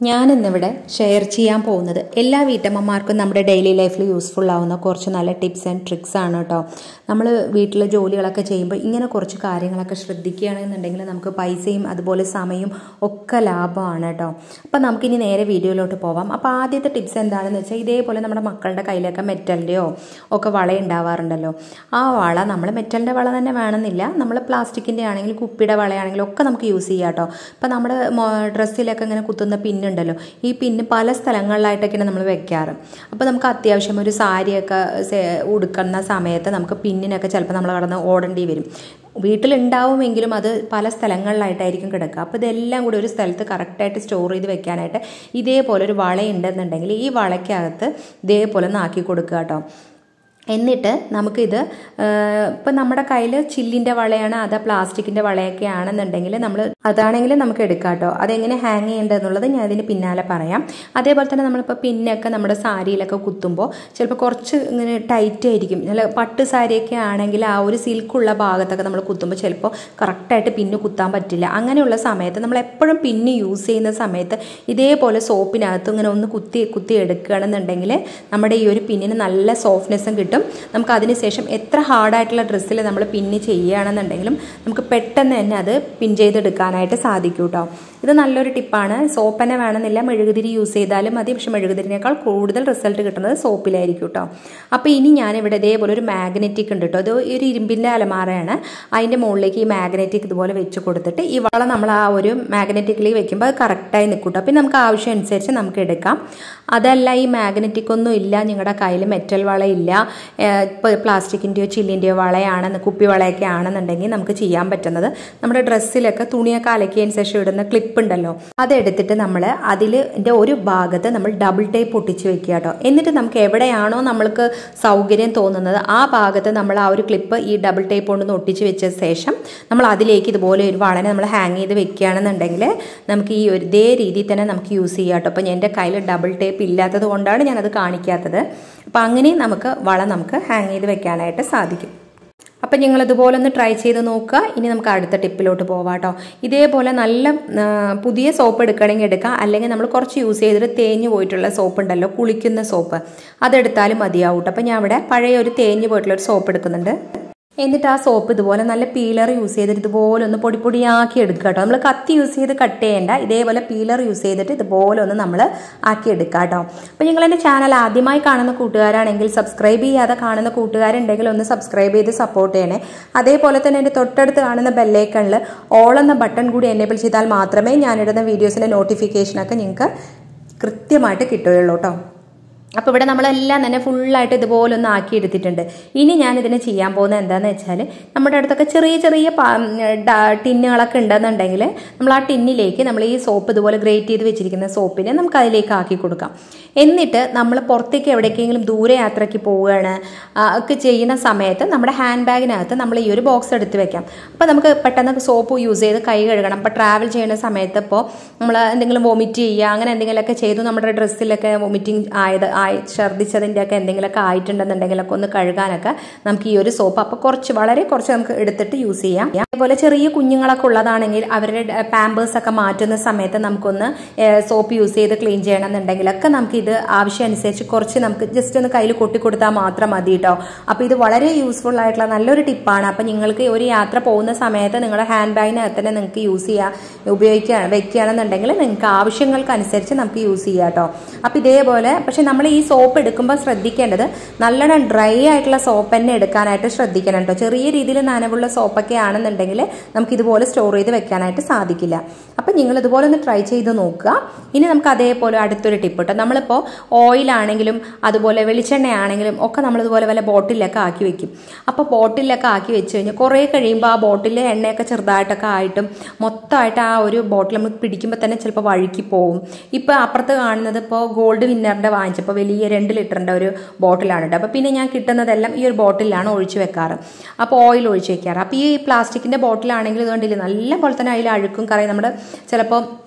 ഞാനിന്നിവിടെ ഷെയർ ചെയ്യാൻ പോകുന്നത് എല്ലാ വീട്ടമ്മമാർക്കും നമ്മുടെ ഡെയിലി ലൈഫിൽ യൂസ്ഫുൾ ആവുന്ന കുറച്ച് നല്ല ടിപ്സ് ആൻഡ് ട്രിക്സ് ആണ് കേട്ടോ. നമ്മൾ വീട്ടിലെ ജോലികളൊക്കെ ചെയ്യുമ്പോൾ ഇങ്ങനെ കുറച്ച് കാര്യങ്ങളൊക്കെ ശ്രദ്ധിക്കുകയാണെന്നുണ്ടെങ്കിൽ നമുക്ക് പൈസയും അതുപോലെ സമയവും ഒക്കെ ലാഭമാണ് കേട്ടോ. അപ്പം നമുക്കിനി നേരെ വീഡിയോയിലോട്ട് പോവാം. അപ്പോൾ ആദ്യത്തെ ടിപ്സ് എന്താണെന്ന് വെച്ചാൽ, ഇതേപോലെ നമ്മുടെ മക്കളുടെ കയ്യിലൊക്കെ മെറ്റലിൻ്റെയോ ഒക്കെ വള ഉണ്ടാവാറുണ്ടല്ലോ. ആ വള നമ്മൾ മെറ്റലിൻ്റെ വള തന്നെ വേണമെന്നില്ല, നമ്മൾ പ്ലാസ്റ്റിക്കിൻ്റെ ആണെങ്കിലും കുപ്പിയുടെ വളയാണെങ്കിലും ഒക്കെ നമുക്ക് യൂസ് ചെയ്യാം കേട്ടോ. ഇപ്പം നമ്മുടെ ഡ്രസ്സിലൊക്കെ ഇങ്ങനെ കുത്തുന്ന പിന്നുണ്ടല്ലോ, ഈ പിന്ന് പല സ്ഥലങ്ങളിലായിട്ടൊക്കെയാണ് നമ്മൾ വെക്കാറ്. അപ്പോൾ നമുക്ക് അത്യാവശ്യം ഒരു സാരിയൊക്കെ ഉടുക്കുന്ന സമയത്ത് നമുക്ക് പിന്നിനൊക്കെ ചിലപ്പോൾ നമ്മൾ കടന്ന് ഓടേണ്ടി വരും. വീട്ടിലുണ്ടാവുമെങ്കിലും അത് പല സ്ഥലങ്ങളിലായിട്ടായിരിക്കും കിടക്കുക. അപ്പോൾ ഇതെല്ലാം കൂടി ഒരു സ്ഥലത്ത് കറക്റ്റായിട്ട് സ്റ്റോർ ചെയ്ത് വെക്കാനായിട്ട് ഇതേപോലെ ഒരു വളയുണ്ടെന്നുണ്ടെങ്കിൽ ഈ വളയ്ക്കകത്ത് ഇതേപോലെ ഒന്ന് ആക്കി കൊടുക്കുക കേട്ടോ. എന്നിട്ട് നമുക്കിത് ഇപ്പം നമ്മുടെ കയ്യിൽ ചില്ലിൻ്റെ വളയാണ്, അത് പ്ലാസ്റ്റിക്കിൻ്റെ വളയൊക്കെ ആണെന്നുണ്ടെങ്കിൽ അതാണെങ്കിൽ നമുക്ക് എടുക്കാം കേട്ടോ. അതെങ്ങനെ ഹാങ് ചെയ്യേണ്ടതെന്നുള്ളത് ഞാൻ ഇതിന് പിന്നാലെ പറയാം. അതേപോലെ തന്നെ നമ്മളിപ്പോൾ പിന്നൊക്കെ നമ്മുടെ സാരിയിലൊക്കെ കുത്തുമ്പോൾ ചിലപ്പോൾ കുറച്ച് ഇങ്ങനെ ടൈറ്റ് ആയിരിക്കും. നല്ല പട്ട് സാരിയൊക്കെ ആണെങ്കിൽ ആ ഒരു സിൽക്കുള്ള ഭാഗത്തൊക്കെ നമ്മൾ കുത്തുമ്പോൾ ചിലപ്പോൾ കറക്റ്റായിട്ട് പിന്ന് കുത്താൻ പറ്റില്ല. അങ്ങനെയുള്ള സമയത്ത് നമ്മൾ എപ്പോഴും പിന്ന് യൂസ് ചെയ്യുന്ന സമയത്ത് ഇതേപോലെ സോപ്പിനകത്ത് ഇങ്ങനെ ഒന്ന് കുത്തി എടുക്കുകയാണെന്നുണ്ടെങ്കിൽ നമ്മുടെ ഈ ഒരു പിന്നിന് നല്ല സോഫ്റ്റ്നെസ്സും കിട്ടും. നമുക്ക് അതിനുശേഷം എത്ര ഹാർഡായിട്ടുള്ള ഡ്രസ്സിൽ നമ്മൾ പിന്ന് ചെയ്യുകയാണെന്നുണ്ടെങ്കിലും നമുക്ക് പെട്ടെന്ന് തന്നെ അത് പിൻ ചെയ്തെടുക്കാനായിട്ട് സാധിക്കും കേട്ടോ. ഇത് നല്ലൊരു ടിപ്പാണ്. സോപ്പ് തന്നെ വേണമെന്നില്ല, മെഴുകുതിരി യൂസ് ചെയ്താലും മതി. പക്ഷെ മെഴുകുതിരിനേക്കാൾ കൂടുതൽ റിസൾട്ട് കിട്ടുന്നത് സോപ്പിലായിരിക്കും കേട്ടോ. അപ്പോൾ ഇനി ഞാനിവിടെ ഇതേപോലെ ഒരു മാഗ്നറ്റിക് ഉണ്ട് കേട്ടോ. അത് ഒരു ഇരുമ്പിൻ്റെ അലമാരയാണ്. അതിൻ്റെ മുകളിലേക്ക് ഈ മാഗ്നറ്റിക് ഇതുപോലെ വെച്ച് കൊടുത്തിട്ട് ഈ വള നമ്മൾ ആ ഒരു മാഗ്നറ്റിക്കിലേക്ക് വെക്കുമ്പോൾ അത് കറക്റ്റായി നിൽക്കും കേട്ടോ. പിന്നെ നമുക്ക് ആവശ്യം അനുസരിച്ച് നമുക്ക് എടുക്കാം. അതല്ല, ഈ മാഗ്നറ്റിക് ഒന്നും ഇല്ല, നിങ്ങളുടെ കയ്യിൽ മെറ്റൽ വളയില്ല, ഇപ്പോൾ പ്ലാസ്റ്റിക്കിൻ്റെയോ ചില്ലിൻ്റെയോ വളയാണെന്ന് കുപ്പി വളയൊക്കെ ആണെന്നുണ്ടെങ്കിൽ നമുക്ക് ചെയ്യാൻ പറ്റുന്നത്, നമ്മുടെ ഡ്രസ്സിലൊക്കെ തുണിയൊക്കെ അലക്കിയതിന് ശേഷം ഇടുന്ന ക്ലിപ്പ് ഉണ്ടല്ലോ, അതെടുത്തിട്ട് നമ്മൾ അതിൻ്റെ ഒരു ഭാഗത്ത് നമ്മൾ ഡബിൾ ടേപ്പ് ഒട്ടിച്ച് വെക്കുക കേട്ടോ. എന്നിട്ട് നമുക്ക് എവിടെയാണോ നമ്മൾക്ക് സൗകര്യം തോന്നുന്നത് ആ ഭാഗത്ത് നമ്മൾ ആ ഒരു ക്ലിപ്പ് ഈ ഡബിൾ ടേപ്പ് കൊണ്ടൊന്ന് ഒട്ടിച്ച് വെച്ച ശേഷം നമ്മൾ അതിലേക്ക് ഇതുപോലെ ഒരു വളനെ നമ്മൾ ഹാങ് ചെയ്ത് വെക്കുകയാണെന്നുണ്ടെങ്കിൽ നമുക്ക് ഈ ഒരു ഇതേ രീതിയിൽ തന്നെ നമുക്ക് യൂസ് ചെയ്യാം കേട്ടോ. അപ്പോൾ എൻ്റെ കയ്യിൽ ഡബിൾ ടേപ്പ് ഇല്ലാത്തത് കൊണ്ടാണ് ഞാനത് കാണിക്കാത്തത്. അപ്പോൾ അങ്ങനെ നമുക്ക് വള നമുക്ക് ഹാങ് ചെയ്ത് വെക്കാനായിട്ട് സാധിക്കും. അപ്പം നിങ്ങളിതുപോലെ ഒന്ന് ട്രൈ ചെയ്ത് നോക്കുക. ഇനി നമുക്ക് അടുത്ത ടിപ്പിലോട്ട് പോവാം കേട്ടോ. ഇതേപോലെ നല്ല പുതിയ സോപ്പ് എടുക്കണമെങ്കിൽ എടുക്കാം, അല്ലെങ്കിൽ നമ്മൾ കുറച്ച് യൂസ് ചെയ്തിട്ട് തേഞ്ഞ് പോയിട്ടുള്ള സോപ്പ് ഉണ്ടല്ലോ, കുളിക്കുന്ന സോപ്പ്, അതെടുത്താലും മതിയാവും കേട്ടോ. അപ്പം ഞാൻ ഇവിടെ പഴയ ഒരു തേഞ്ഞ് പോയിട്ടുള്ള ഒരു സോപ്പ് എടുക്കുന്നുണ്ട്. എന്നിട്ട് ആ സോപ്പ് ഇതുപോലെ നല്ല പീലർ യൂസ് ചെയ്തിട്ട് ഇതുപോലെ ഒന്ന് പൊടിയാക്കി എടുക്കുക കേട്ടോ. നമ്മൾ കത്തി യൂസ് ചെയ്ത് കട്ട് ചെയ്യേണ്ട, ഇതേപോലെ പീലർ യൂസ് ചെയ്തിട്ട് ഇതുപോലെ ഒന്ന് നമ്മൾ ആക്കി എടുക്കുക കേട്ടോ. അപ്പോൾ നിങ്ങൾ എൻ്റെ ചാനൽ ആദ്യമായി കാണുന്ന കൂട്ടുകാരാണെങ്കിൽ, സബ്സ്ക്രൈബ് ചെയ്യാതെ കാണുന്ന കൂട്ടുകാരുണ്ടെങ്കിൽ ഒന്ന് സബ്സ്ക്രൈബ് ചെയ്ത് സപ്പോർട്ട് ചെയ്യണേ. അതേപോലെ തന്നെ എൻ്റെ തൊട്ടടുത്ത് കാണുന്ന ബെല്ലൈക്കണിൽ ഓൾ എന്ന ബട്ടൺ കൂടി എനേബിൾ ചെയ്താൽ മാത്രമേ ഞാനിടുന്ന വീഡിയോസിൻ്റെ നോട്ടിഫിക്കേഷനൊക്കെ നിങ്ങൾക്ക് കൃത്യമായിട്ട് കിട്ടുകയുള്ളൂ കേട്ടോ. അപ്പോൾ ഇവിടെ നമ്മളെല്ലാം തന്നെ ഫുള്ളായിട്ട് ഇതുപോലെ ഒന്ന് ആക്കി എടുത്തിട്ടുണ്ട്. ഇനി ഞാനിതിനെ ചെയ്യാൻ പോകുന്നത് എന്താണെന്ന് വെച്ചാൽ, നമ്മുടെ അടുത്തൊക്കെ ചെറിയ ടിന്നുകളൊക്കെ ഉണ്ടെന്നുണ്ടെങ്കിൽ നമ്മൾ ആ ടിന്നിലേക്ക് നമ്മൾ ഈ സോപ്പ് ഇതുപോലെ ഗ്രേറ്റ് ചെയ്ത് വെച്ചിരിക്കുന്ന സോപ്പിനെ നമുക്ക് അതിലേക്ക് ആക്കി കൊടുക്കാം. എന്നിട്ട് നമ്മൾ പുറത്തേക്ക് എവിടേക്കെങ്കിലും ദൂരെ യാത്രയ്ക്ക് പോവുകയാണ് ഒക്കെ ചെയ്യുന്ന സമയത്ത് നമ്മുടെ ഹാൻഡ് ബാഗിനകത്ത് നമ്മൾ ഈ ഒരു ബോക്സ് എടുത്ത് വെക്കാം. അപ്പോൾ നമുക്ക് പെട്ടെന്ന് സോപ്പ് യൂസ് ചെയ്ത് കൈ കഴുകണം. അപ്പോൾ ട്രാവൽ ചെയ്യുന്ന സമയത്ത് ഇപ്പോൾ നമ്മൾ എന്തെങ്കിലും വൊമിറ്റ് ചെയ്യുക, അങ്ങനെ എന്തെങ്കിലുമൊക്കെ ചെയ്തു നമ്മുടെ ഡ്രസ്സിലൊക്കെ വൊമിറ്റിംഗ് ഛർദ്ദിച്ചതിൻ്റെ ഒക്കെ എന്തെങ്കിലുമൊക്കെ ആയിട്ടുണ്ടെന്നുണ്ടെങ്കിലൊക്കെ ഒന്ന് കഴുകാനൊക്കെ നമുക്ക് ഈ ഒരു സോപ്പ് അപ്പോൾ വളരെ കുറച്ച് നമുക്ക് എടുത്തിട്ട് യൂസ് ചെയ്യാം. അതേപോലെ ചെറിയ കുഞ്ഞുങ്ങളൊക്കെ ഉള്ളതാണെങ്കിൽ അവരുടെ പാമ്പേഴ്സ് ഒക്കെ മാറ്റുന്ന സമയത്ത് നമുക്കൊന്ന് സോപ്പ് യൂസ് ചെയ്ത് ക്ലീൻ ചെയ്യണമെന്നുണ്ടെങ്കിലൊക്കെ നമുക്ക് ഇത് ആവശ്യം അനുസരിച്ച് കുറച്ച് നമുക്ക് ജസ്റ്റ് ഒന്ന് കയ്യിൽ കൊട്ടിക്കൊടുത്താൽ മാത്രം മതി കേട്ടോ. അപ്പോൾ ഇത് വളരെ യൂസ്ഫുൾ ആയിട്ടുള്ള നല്ലൊരു ടിപ്പാണ്. അപ്പോൾ നിങ്ങൾക്ക് ഒരു യാത്ര പോകുന്ന സമയത്ത് നിങ്ങളുടെ ഹാൻഡ് ബാഗിനകത്ത് തന്നെ നിങ്ങൾക്ക് യൂസ് ചെയ്യാം, വെക്കുകയാണെന്നുണ്ടെങ്കിൽ നിങ്ങൾക്ക് ആവശ്യങ്ങൾക്കനുസരിച്ച് നമുക്ക് യൂസ് ചെയ്യാം കേട്ടോ. അപ്പോൾ ഇതേപോലെ, പക്ഷെ നമ്മൾ ഈ സോപ്പ് എടുക്കുമ്പോൾ ശ്രദ്ധിക്കേണ്ടത് നല്ലോണം ഡ്രൈ ആയിട്ടുള്ള സോപ്പ് തന്നെ എടുക്കാനായിട്ട് ശ്രദ്ധിക്കണം കേട്ടോ. ചെറിയ രീതിയിൽ നനവുള്ള സോപ്പൊക്കെ ആണെന്നുണ്ടെങ്കിൽ നമുക്ക് ഇതുപോലെ സ്റ്റോർ ചെയ്ത് വെക്കാനായിട്ട് സാധിക്കില്ല. അപ്പം നിങ്ങൾ ഇതുപോലെ ഒന്ന് ട്രൈ ചെയ്ത് നോക്കുക. ഇനി നമുക്ക് അതേപോലെ അടുത്തൊരു ടിപ്പ് കേട്ടോ. നമ്മളിപ്പോൾ ഓയിലാണെങ്കിലും അതുപോലെ വെളിച്ചെണ്ണയാണെങ്കിലും ഒക്കെ നമ്മളിതുപോലെ വല്ല ബോട്ടിലൊക്കെ ആക്കി വെക്കും. അപ്പോൾ ബോട്ടിലൊക്കെ ആക്കി വെച്ച് കഴിഞ്ഞാൽ കുറേ കഴിയുമ്പോൾ ആ ബോട്ടിലെ എണ്ണയൊക്കെ ചെറുതായിട്ടൊക്കെ ആയിട്ടും മൊത്തമായിട്ട് ആ ഒരു ബോട്ടിൽ നമ്മൾ പിടിക്കുമ്പോൾ തന്നെ ചിലപ്പോൾ വഴുക്കി പോകും. ഇപ്പോൾ അപ്പുറത്ത് കാണുന്നത് ഇപ്പോൾ ഗോൾഡ് വിന്നറിൻ്റെ വാങ്ങിച്ചപ്പോൾ വലിയ 2 ലിറ്ററിൻ്റെ ഒരു ബോട്ടിലാണ് കേട്ടോ. അപ്പോൾ പിന്നെ ഞാൻ കിട്ടുന്നതെല്ലാം ഈ ഒരു ബോട്ടിലാണ് ഒഴിച്ച് വെക്കാറ്. അപ്പോൾ ഓയിൽ ഒഴിച്ച് വെക്കാറ്. അപ്പോൾ ഈ പ്ലാസ്റ്റിക്കിൻ്റെ ബോട്ടിലാണെങ്കിൽ ഇതുകൊണ്ടില്ല നല്ല പോലെ തന്നെ അതിൽ അഴുക്കും കറയും. നമ്മുടെ ചിലപ്പോൾ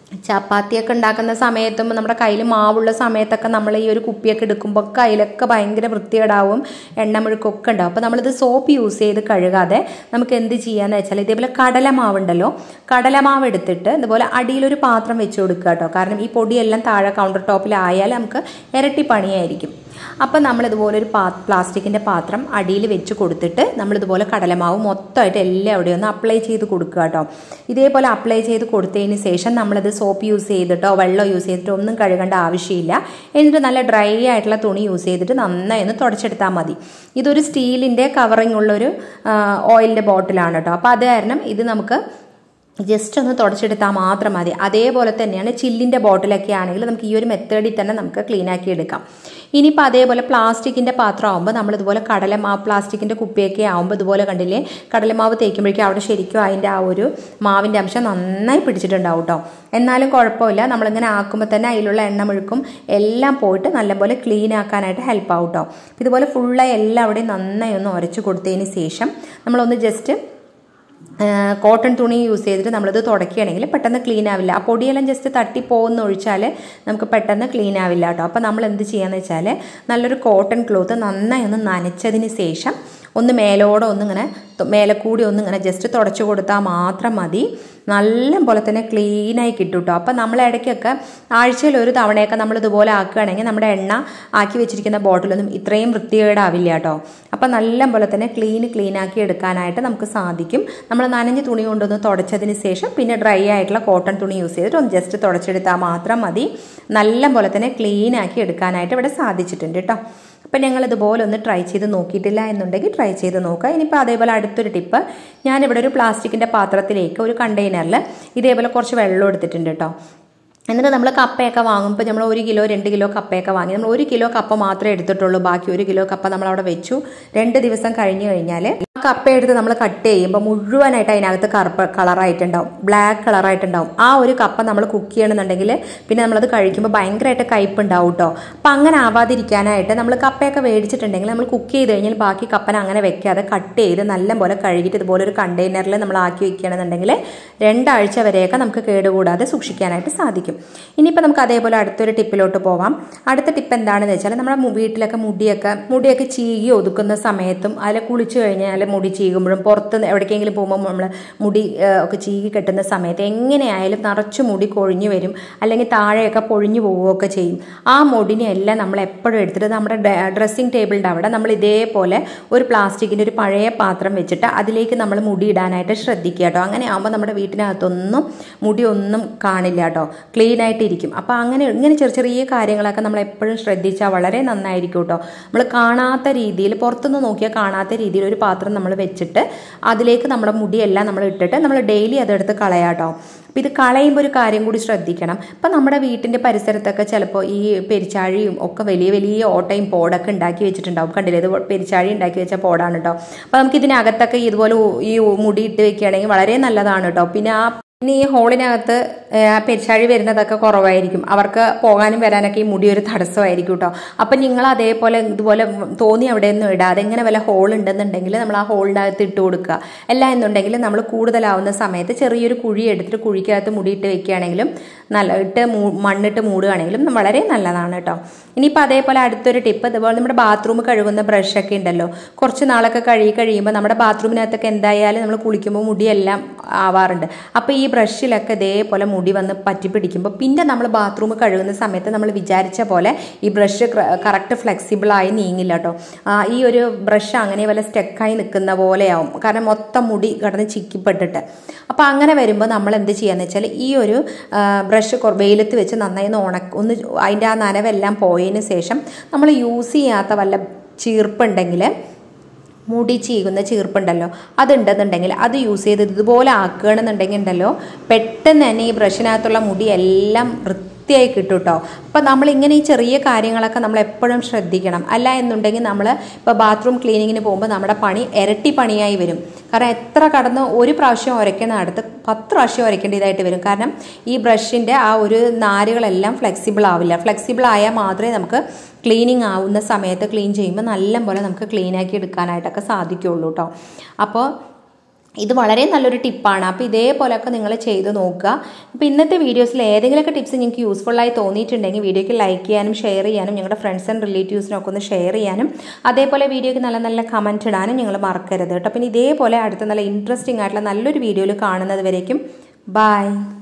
ചപ്പാത്തിയൊക്കെ ഉണ്ടാക്കുന്ന സമയത്തും നമ്മുടെ കയ്യിൽ മാവുള്ള സമയത്തൊക്കെ നമ്മൾ ഈ ഒരു കുപ്പിയൊക്കെ എടുക്കുമ്പോൾ കയ്യിലൊക്കെ ഭയങ്കര വൃത്തികേടാവും, എണ്ണമെഴുക്കൊക്കെ ഉണ്ടാവും. അപ്പോൾ നമ്മളിത് സോപ്പ് യൂസ് ചെയ്ത് കഴുകാതെ നമുക്ക് എന്ത് ചെയ്യാന്ന് വെച്ചാൽ ഇതേപോലെ കടലമാവുണ്ടല്ലോ, കടലമാവ് എടുത്തിട്ട് ഇതുപോലെ അടിയിലൊരു പാത്രം വെച്ച് കൊടുക്കുക കേട്ടോ. കാരണം ഈ പൊടിയെല്ലാം താഴെ കൗണ്ടർ ടോപ്പിലായാൽ നമുക്ക് ഇരട്ടി പണിയായിരിക്കും. അപ്പം നമ്മളിതുപോലൊരു പ്ലാസ്റ്റിക്കിൻ്റെ പാത്രം അടിയിൽ വെച്ച് കൊടുത്തിട്ട് നമ്മളിതുപോലെ കടലമാവ് മൊത്തമായിട്ട് എല്ലാം അവിടെ ഒന്ന് അപ്ലൈ ചെയ്ത് കൊടുക്കുക കേട്ടോ. ഇതേപോലെ അപ്ലൈ ചെയ്ത് കൊടുത്തതിന് ശേഷം നമ്മളത് സോപ്പ് യൂസ് ചെയ്തിട്ടോ വെള്ളം യൂസ് ചെയ്തിട്ടോ ഒന്നും കഴുകേണ്ട ആവശ്യമില്ല. എന്നിട്ട് നല്ല ഡ്രൈ ആയിട്ടുള്ള തുണി യൂസ് ചെയ്തിട്ട് നന്നായി ഒന്ന് തുടച്ചെടുത്താൽ മതി. ഇതൊരു സ്റ്റീലിൻ്റെ കവറിങ് ഉള്ളൊരു ഓയിലിൻ്റെ ബോട്ടിലാണ് കേട്ടോ. അപ്പോൾ അത് കാരണം ഇത് നമുക്ക് ജസ്റ്റ് ഒന്ന് തുടച്ചെടുത്താൽ മാത്രം മതി. അതേപോലെ തന്നെയാണ് ചില്ലിൻ്റെ ബോട്ടിലൊക്കെ ആണെങ്കിൽ നമുക്ക് ഈ ഒരു മെത്തേഡിൽ തന്നെ നമുക്ക് ക്ലീൻ ആക്കി എടുക്കാം. ഇനിയിപ്പോൾ അതേപോലെ പ്ലാസ്റ്റിക്കിൻ്റെ പാത്രം ആകുമ്പോൾ നമ്മളിതുപോലെ കടലമാവ് പ്ലാസ്റ്റിക്കിൻ്റെ കുപ്പിയൊക്കെ ആകുമ്പോൾ ഇതുപോലെ കണ്ടില്ലേ, കടലമാവ് തേക്കുമ്പോഴേക്കും അവിടെ ശരിക്കും അതിൻ്റെ ആ ഒരു മാവിൻ്റെ അംശം നന്നായി പിടിച്ചിട്ടുണ്ടാവും കേട്ടോ. എന്നാലും കുഴപ്പമില്ല, നമ്മളിങ്ങനെ ആക്കുമ്പോൾ തന്നെ അതിലുള്ള എണ്ണമെഴുക്കും എല്ലാം പോയിട്ട് നല്ലപോലെ ക്ലീൻ ആക്കാനായിട്ട് ഹെൽപ്പ് ആവും കേട്ടോ. ഇതുപോലെ ഫുള്ളായി എല്ലാവിടെയും നന്നായി ഒന്ന് ഉരച്ച് കൊടുത്തതിന് ശേഷം നമ്മളൊന്ന് ജസ്റ്റ് കോട്ടൺ തുണി യൂസ് ചെയ്തിട്ട് നമ്മളിത് തുടക്കുകയാണെങ്കിൽ പെട്ടെന്ന് ക്ലീൻ ആവില്ല. ആ പൊടിയെല്ലാം ജസ്റ്റ് തട്ടിപ്പോകുന്ന ഒഴിച്ചാൽ നമുക്ക് പെട്ടെന്ന് ക്ലീൻ ആവില്ല കേട്ടോ. അപ്പോൾ നമ്മൾ എന്ത് ചെയ്യാന്ന് വെച്ചാൽ നല്ലൊരു കോട്ടൺ ക്ലോത്ത് നന്നായി ഒന്ന് നനച്ചതിന് ശേഷം ഒന്ന് മേലോടെ ഒന്നിങ്ങനെ മേലെ കൂടി ഒന്നിങ്ങനെ ജസ്റ്റ് തുടച്ചു കൊടുത്താൽ മാത്രം മതി. നല്ല പോലെ തന്നെ ക്ലീനായി കിട്ടും കേട്ടോ. അപ്പം നമ്മൾ ഇടയ്ക്കൊക്കെ ആഴ്ചയിൽ ഒരു തവണയൊക്കെ നമ്മൾ ഇതുപോലെ ആക്കുകയാണെങ്കിൽ നമ്മുടെ എണ്ണ ആക്കി വെച്ചിരിക്കുന്ന ബോട്ടിലൊന്നും ഇത്രയും വൃത്തികേടാവില്ല കേട്ടോ. അപ്പം നല്ല പോലെ തന്നെ ക്ലീനാക്കി എടുക്കാനായിട്ട് നമുക്ക് സാധിക്കും. നമ്മൾ നനഞ്ഞ തുണി കൊണ്ടൊന്ന് തുടച്ചതിന് ശേഷം പിന്നെ ഡ്രൈ ആയിട്ടുള്ള കോട്ടൺ തുണി യൂസ് ചെയ്തിട്ട് ഒന്ന് ജസ്റ്റ് തുടച്ചെടുത്താൽ മാത്രം മതി. നല്ല പോലെ തന്നെ ക്ലീനാക്കി എടുക്കാനായിട്ട് ഇവിടെ സാധിച്ചിട്ടുണ്ട് കേട്ടോ. അപ്പം ഞങ്ങളിതുപോലെ ഒന്ന് ട്രൈ ചെയ്ത് നോക്കിയിട്ടില്ല എന്നുണ്ടെങ്കിൽ ട്രൈ ചെയ്ത് നോക്കുക. ഇനിയിപ്പോൾ അതേപോലെ അടുത്തൊരു ടിപ്പ്, ഞാനിവിടെ ഒരു പ്ലാസ്റ്റിക്കിൻ്റെ പാത്രത്തിലേക്ക് ഒരു കണ്ടെയ്നറിൽ ഇതേപോലെ കുറച്ച് വെള്ളം എടുത്തിട്ടുണ്ട് കേട്ടോ. എന്നിട്ട് നമ്മൾ കപ്പയൊക്കെ വാങ്ങുമ്പോൾ നമ്മൾ 1 കിലോ 2 കിലോ കപ്പയൊക്കെ വാങ്ങി നമ്മൾ 1 കിലോ കപ്പ മാത്രമേ എടുത്തിട്ടുള്ളൂ. ബാക്കി 1 കിലോ കപ്പ നമ്മളവിടെ വെച്ചു. 2 ദിവസം കഴിഞ്ഞ് കഴിഞ്ഞാൽ ആ കപ്പ എടുത്ത് നമ്മൾ കട്ട് ചെയ്യുമ്പോൾ മുഴുവനായിട്ട് അതിനകത്ത് കറുപ്പ് കളറായിട്ടുണ്ടാവും, ബ്ലാക്ക് കളറായിട്ടുണ്ടാവും. ആ ഒരു കപ്പ നമ്മൾ കുക്ക് ചെയ്യണമെന്നുണ്ടെങ്കിൽ പിന്നെ നമ്മളത് കഴിക്കുമ്പോൾ ഭയങ്കരമായിട്ട് കയ്പുണ്ടാവും കേട്ടോ. അപ്പം അങ്ങനെ ആവാതിരിക്കാനായിട്ട് നമ്മൾ കപ്പയൊക്കെ മേടിച്ചിട്ടുണ്ടെങ്കിൽ നമ്മൾ കുക്ക് ചെയ്ത് കഴിഞ്ഞാൽ ബാക്കി കപ്പന അങ്ങനെ വെക്കാതെ കട്ട് ചെയ്ത് നല്ലപോലെ കഴുകിയിട്ട് ഇതുപോലെ ഒരു കണ്ടെയ്നറിൽ നമ്മൾ ആക്കി വെക്കുകയാണെന്നുണ്ടെങ്കിൽ 2 ആഴ്ച വരെയൊക്കെ നമുക്ക് കേടുകൂടാതെ സൂക്ഷിക്കാനായിട്ട് സാധിക്കും. ഇനിയിപ്പോൾ നമുക്ക് അതേപോലെ അടുത്തൊരു ടിപ്പിലോട്ട് പോവാം. അടുത്ത ടിപ്പ് എന്താണെന്ന് വെച്ചാൽ നമ്മുടെ വീട്ടിലൊക്കെ മുടിയൊക്കെ ചീകി ഒതുക്കുന്ന സമയത്തും അതിൽ കുളിച്ച് കഴിഞ്ഞാൽ മുടി ചീകുമ്പോഴും പുറത്ത് എവിടേക്കെങ്കിലും പോകുമ്പോൾ നമ്മൾ മുടി ഒക്കെ ചീകി കെട്ടുന്ന സമയത്ത് എങ്ങനെയായാലും നിറച്ച് മുടി കൊഴിഞ്ഞു വരും, അല്ലെങ്കിൽ താഴെയൊക്കെ പൊഴിഞ്ഞു പോവുകയൊക്കെ ചെയ്യും. ആ മുടിനെയെല്ലാം നമ്മൾ എപ്പോഴും എടുത്തിട്ട് നമ്മുടെ ഡ്രസ്സിങ് ടേബിളിൻ്റെ അവിടെ നമ്മൾ ഇതേപോലെ ഒരു പ്ലാസ്റ്റിക്കിൻ്റെ ഒരു പഴയ പാത്രം വെച്ചിട്ട് അതിലേക്ക് നമ്മൾ മുടി ഇടാനായിട്ട് ശ്രദ്ധിക്കുക കേട്ടോ. അങ്ങനെ ആകുമ്പോൾ നമ്മുടെ വീട്ടിനകത്തൊന്നും മുടിയൊന്നും കാണില്ല കേട്ടോ, ക്ലീൻ ആയിട്ടിരിക്കും. അപ്പോൾ ഇങ്ങനെ ചെറിയ കാര്യങ്ങളൊക്കെ നമ്മൾ എപ്പോഴും ശ്രദ്ധിച്ചാൽ വളരെ നന്നായിരിക്കും കേട്ടോ. നമ്മൾ കാണാത്ത രീതിയിൽ പുറത്തുനിന്ന് നോക്കിയാൽ കാണാത്ത രീതിയിൽ ഒരു പാത്രം നമ്മൾ വെച്ചിട്ട് അതിലേക്ക് നമ്മുടെ മുടിയെല്ലാം നമ്മൾ ഇട്ടിട്ട് നമ്മൾ ഡെയിലി അതെടുത്ത് കളയാം കേട്ടോ. അപ്പോൾ ഇത് കളയുമ്പോൾ ഒരു കാര്യം കൂടി ശ്രദ്ധിക്കണം. ഇപ്പം നമ്മുടെ വീട്ടിൻ്റെ പരിസരത്തൊക്കെ ചിലപ്പോൾ ഈ പെരിച്ചാഴിയും ഒക്കെ വലിയ ഓട്ടയും പോടൊക്കെ ഉണ്ടാക്കി വെച്ചിട്ടുണ്ടാവും. കണ്ടില്ലേ, ഇത് പെരിച്ചാഴി ഉണ്ടാക്കി വെച്ച പോടാണ് കേട്ടോ. അപ്പോൾ നമുക്ക് ഇതിനകത്തൊക്കെ ഇതുപോലെ ഈ മുടി ഇട്ട് വെക്കുകയാണെങ്കിൽ വളരെ നല്ലതാണ് കേട്ടോ. പിന്നെ ഈ ഹോളിനകത്ത് പെരിച്ചാഴി വരുന്നതൊക്കെ കുറവായിരിക്കും, അവർക്ക് പോകാനും വരാനൊക്കെ ഈ മുടി ഒരു തടസ്സമായിരിക്കും കേട്ടോ. അപ്പം നിങ്ങൾ അതേപോലെ ഇതുപോലെ തോന്നി അവിടെയൊന്നും ഇടാതെ ഇങ്ങനെ വല്ല ഹോൾ ഉണ്ടെന്നുണ്ടെങ്കിൽ നമ്മൾ ആ ഹോളിനകത്ത് ഇട്ട് കൊടുക്കുക. അല്ല എന്നുണ്ടെങ്കിൽ നമ്മൾ കൂടുതലാവുന്ന സമയത്ത് ചെറിയൊരു കുഴി എടുത്തിട്ട് കുഴിക്കകത്ത് മുടിയിട്ട് വെക്കുകയാണെങ്കിലും മണ്ണിട്ട് മൂടുകയാണെങ്കിലും വളരെ നല്ലതാണ് കേട്ടോ. ഇനിയിപ്പോൾ അതേപോലെ അടുത്തൊരു ടിപ്പ്, ഇതുപോലെ നമ്മുടെ ബാത്റൂം കഴുകുന്ന ബ്രഷൊക്കെ ഉണ്ടല്ലോ, കുറച്ച് നാളൊക്കെ കഴിയുമ്പോൾ നമ്മുടെ ബാത്റൂമിനകത്തൊക്കെ എന്തായാലും നമ്മൾ കുളിക്കുമ്പോൾ മുടിയെല്ലാം ആവാറുണ്ട്. അപ്പോൾ ഈ ബ്രഷിലൊക്കെ ഇതേപോലെ മുടി വന്ന് പറ്റി പിടിക്കുമ്പോൾ പിന്നെ നമ്മൾ ബാത്റൂം കഴുകുന്ന സമയത്ത് നമ്മൾ വിചാരിച്ച പോലെ ഈ ബ്രഷ് കറക്റ്റ് ഫ്ലെക്സിബിളായി നീങ്ങില്ല കേട്ടോ. ഈ ഒരു ബ്രഷ് അങ്ങനെ വല്ല സ്റ്റെക്കായി നിൽക്കുന്ന പോലെയാവും, കാരണം മൊത്തം മുടി കിടന്ന് ചിക്കിപ്പെട്ടിട്ട്. അപ്പോൾ അങ്ങനെ വരുമ്പോൾ നമ്മൾ എന്ത് ചെയ്യാന്ന് വെച്ചാൽ ഈ ഒരു ബ്രഷ് വെയിലത്ത് വെച്ച് നന്നായി ഒന്ന് അതിൻ്റെ ആ നനവെല്ലാം പോയതിന് ശേഷം നമ്മൾ യൂസ് ചെയ്യാത്ത വല്ല ചീർപ്പുണ്ടെങ്കിൽ, മുടി ചീകുന്ന ചീർപ്പുണ്ടല്ലോ, അതുണ്ടെന്നുണ്ടെങ്കിൽ അത് യൂസ് ചെയ്ത് ഇതുപോലെ ആക്കുകയാണെന്നുണ്ടെങ്കിൽ ഉണ്ടല്ലോ പെട്ടെന്ന് തന്നെ ഈ ബ്രഷിനകത്തുള്ള മുടി എല്ലാം വൃത്തിയായി കിട്ടും കേട്ടോ. അപ്പം നമ്മളിങ്ങനെ ഈ ചെറിയ കാര്യങ്ങളൊക്കെ നമ്മൾ എപ്പോഴും ശ്രദ്ധിക്കണം. അല്ല എന്നുണ്ടെങ്കിൽ നമ്മൾ ഇപ്പോൾ ബാത്റൂം ക്ലീനിങ്ങിന് പോകുമ്പോൾ നമ്മുടെ പണി ഇരട്ടി പണിയായി വരും. കാരണം എത്ര കടന്ന് ഒരു പ്രാവശ്യം ഉരയ്ക്കുന്ന അടുത്ത് 10 പ്രാവശ്യം ഉരയ്ക്കേണ്ടതായിട്ട് വരും. കാരണം ഈ ബ്രഷിൻ്റെ ആ ഒരു നാരുകളെല്ലാം ഫ്ലെക്സിബിൾ ആവില്ല. ഫ്ലെക്സിബിൾ ആയാൽ മാത്രമേ നമുക്ക് ക്ലീനിങ് ആവുന്ന സമയത്ത് ക്ലീൻ ചെയ്യുമ്പോൾ നല്ല പോലെ നമുക്ക് ക്ലീനാക്കി എടുക്കാനായിട്ടൊക്കെ സാധിക്കുകയുള്ളൂ കേട്ടോ. അപ്പോൾ ഇത് വളരെ നല്ലൊരു ടിപ്പാണ്. അപ്പോൾ ഇതേപോലെയൊക്കെ നിങ്ങൾ ചെയ്ത് നോക്കുക. അപ്പോൾ ഇന്നത്തെ വീഡിയോസിൽ ഏതെങ്കിലുമൊക്കെ ടിപ്സ് നിങ്ങൾക്ക് യൂസ്ഫുള്ളായി തോന്നിയിട്ടുണ്ടെങ്കിൽ വീഡിയോയ്ക്ക് ലൈക്ക് ചെയ്യാനും ഷെയർ ചെയ്യാനും നിങ്ങളുടെ ഫ്രണ്ട്സ് ആൻഡ് റിലേറ്റീവ്സിനൊക്കെ ഒന്ന് ഷെയർ ചെയ്യാനും അതേപോലെ വീഡിയോയ്ക്ക് നല്ല നല്ല കമൻറ്റ് ഇടാനും നിങ്ങൾ മറക്കരുത് കേട്ടോ. പിന്നെ ഇതേപോലെ അടുത്ത നല്ല ഇൻട്രസ്റ്റിംഗ് ആയിട്ടുള്ള നല്ലൊരു വീഡിയോയിൽ കാണുന്നത് വരേക്കും ബൈ.